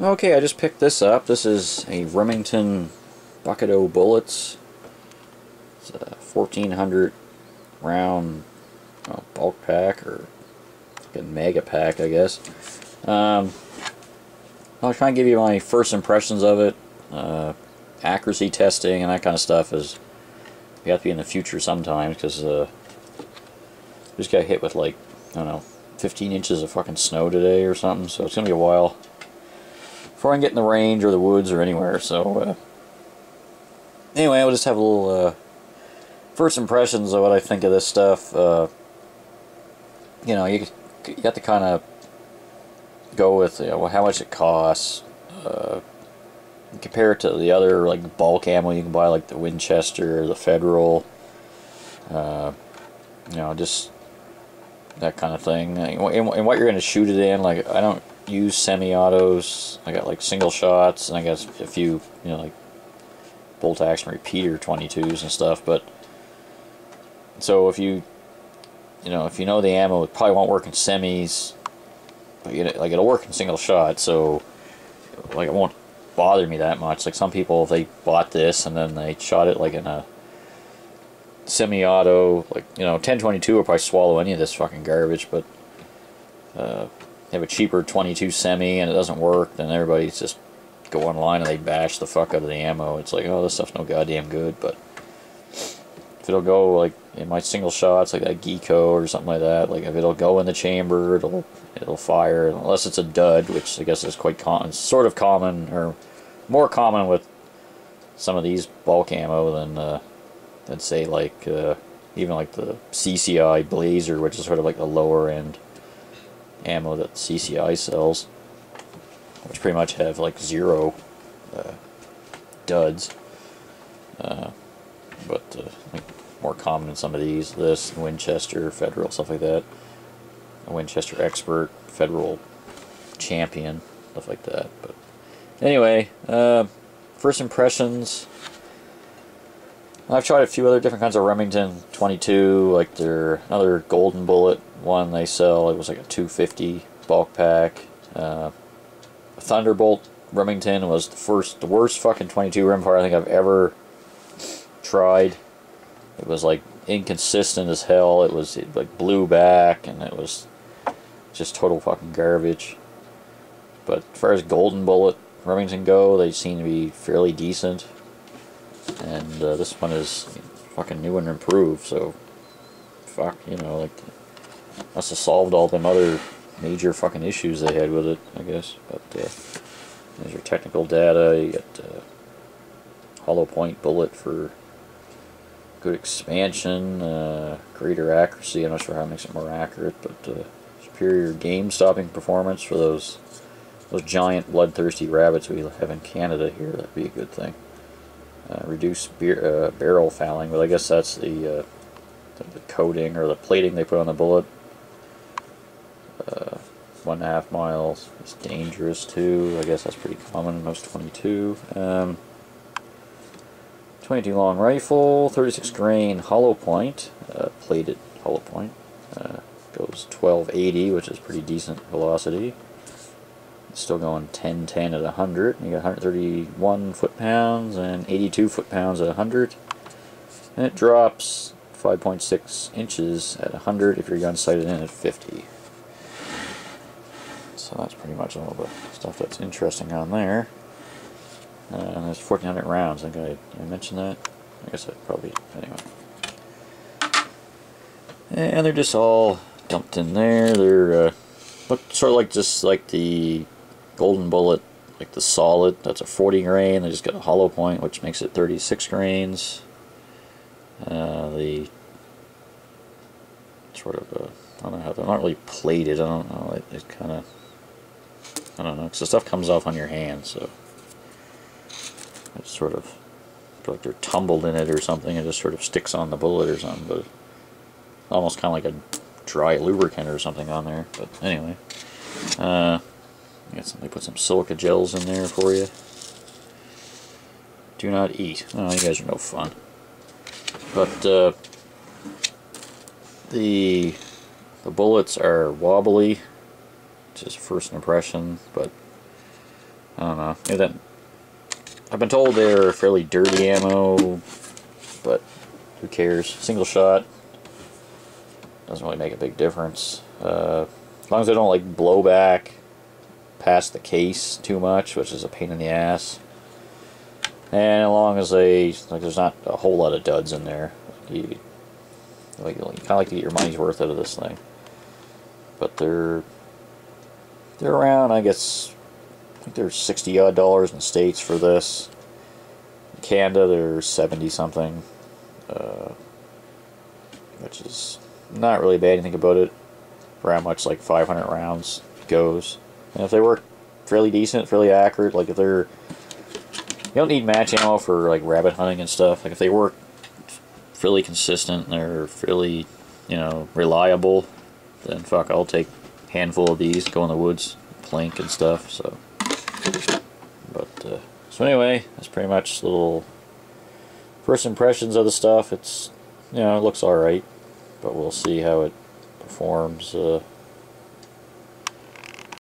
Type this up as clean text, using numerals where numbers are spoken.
Okay, I just picked this up. This is a Remington Bucket O bullets. It's a 1400 round bulk pack, or a mega pack, I guess. I'll try and give you my first impressions of it. Accuracy testing and that kind of stuff is you have to be in the future sometimes, because we just got hit with, like, I don't know, 15 inches of fucking snow today or something, so it's gonna be a while before I can get in the range or the woods or anywhere. So anyway, we'll just have a little first impressions of what I think of this stuff. You know, you have to kind of go with, you know, how much it costs. Compare it to the other, like, bulk ammo you can buy, like the Winchester, the Federal. You know, just that kind of thing. And what you're going to shoot it in. Like, I don't use semi-autos. I got, like, single shots, and I got a few, you know, like bolt action repeater 22s and stuff. But so if you know the ammo, it probably won't work in semis, but like, it'll work in single shot. So, like, it won't bother me that much. Like, some people, if they bought this and then they shot it like in a semi-auto, like, you know, 1022 will probably swallow any of this fucking garbage. But have a cheaper 22 semi and it doesn't work, then everybody's just go online and they bash the fuck out of the ammo. It's like, oh, this stuff's no goddamn good. But if it'll go, like, in my single shots, like that Geeko or something like that, like, if it'll go in the chamber, it'll fire, unless it's a dud, which I guess is quite common, sort of common, or more common with some of these bulk ammo than say, like, even like the CCI Blazer, which is sort of like the lower end ammo that CCI sells, which pretty much have like zero duds. But like, more common in some of these, this Winchester, Federal, stuff like that. A Winchester Expert, Federal Champion, stuff like that. But anyway, first impressions. I've tried a few other different kinds of Remington 22, like their another Golden Bullet one they sell. It was like a 250 bulk pack. Thunderbolt Remington was the worst fucking 22 rimfire I think I've ever tried. It was like inconsistent as hell. It like blew back, and it was just total fucking garbage. But as far as Golden Bullet Remington go, they seem to be fairly decent. And this one is fucking new and improved, so fuck, you know, like, must have solved all them other major fucking issues they had with it, I guess. But there's your technical data. You get hollow point bullet for good expansion, greater accuracy. I'm not sure how it makes it more accurate, but superior game stopping performance for those giant bloodthirsty rabbits we have in Canada here. That'd be a good thing. Reduced barrel fouling, but I guess that's the coating or the plating they put on the bullet. 1.5 miles. It's dangerous too. I guess that's pretty common in most 22. 22 long rifle, 36 grain hollow point, plated hollow point. Goes 1280, which is pretty decent velocity. It's still going 1010 at 100. You got 131 foot-pounds and 82 foot-pounds at 100. And it drops 5.6 inches at 100 if your gun's sighted in at 50. So that's pretty much all the stuff that's interesting on there. And there's 1,400 rounds. I think I mentioned that. I guess I probably, anyway. And they're just all dumped in there. They're look sort of like just like the Golden Bullet, like the solid. That's a 40 grain. They just got a hollow point, which makes it 36 grains. The sort of I don't know how they're not really plated. I don't know. It kind of, I don't know, because the stuff comes off on your hand, so it's sort of like they're tumbled in it or something. It just sort of sticks on the bullet or something, but almost kind of like a dry lubricant or something on there. But anyway, they put some silica gels in there for you. Do not eat. Oh, you guys are no fun. But the bullets are wobbly, which is first impression, but I don't know. Maybe that, I've been told they're fairly dirty ammo, but who cares? Single shot doesn't really make a big difference. As long as they don't like blow back past the case too much, which is a pain in the ass. And as long as they, like, there's not a whole lot of duds in there. You kind of like to get your money's worth out of this thing. But they're around, I guess, I think they're $60 odd in the States for this. In Canada, they're 70 something, which is not really bad. You think about it, for how much like 500 rounds goes. And if they work fairly decent, fairly accurate, like if they're, you don't need match ammo for like rabbit hunting and stuff. Like if they work fairly consistent and they're fairly, you know, reliable, then fuck, I'll take a handful of these, go in the woods, plink and stuff. So, but so anyway, that's pretty much little first impressions of the stuff. It's, you know, it looks all right, but we'll see how it performs